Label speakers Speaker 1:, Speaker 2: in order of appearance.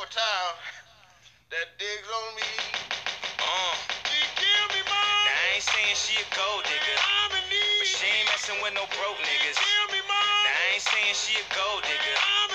Speaker 1: towel that digs on me. She give me
Speaker 2: Now
Speaker 1: money.
Speaker 2: I ain't saying she a gold digger,
Speaker 1: I'm in need.
Speaker 2: but she ain't messing with no broke niggas.
Speaker 1: Give me money.
Speaker 2: Now I ain't saying she a gold digger,
Speaker 1: I'm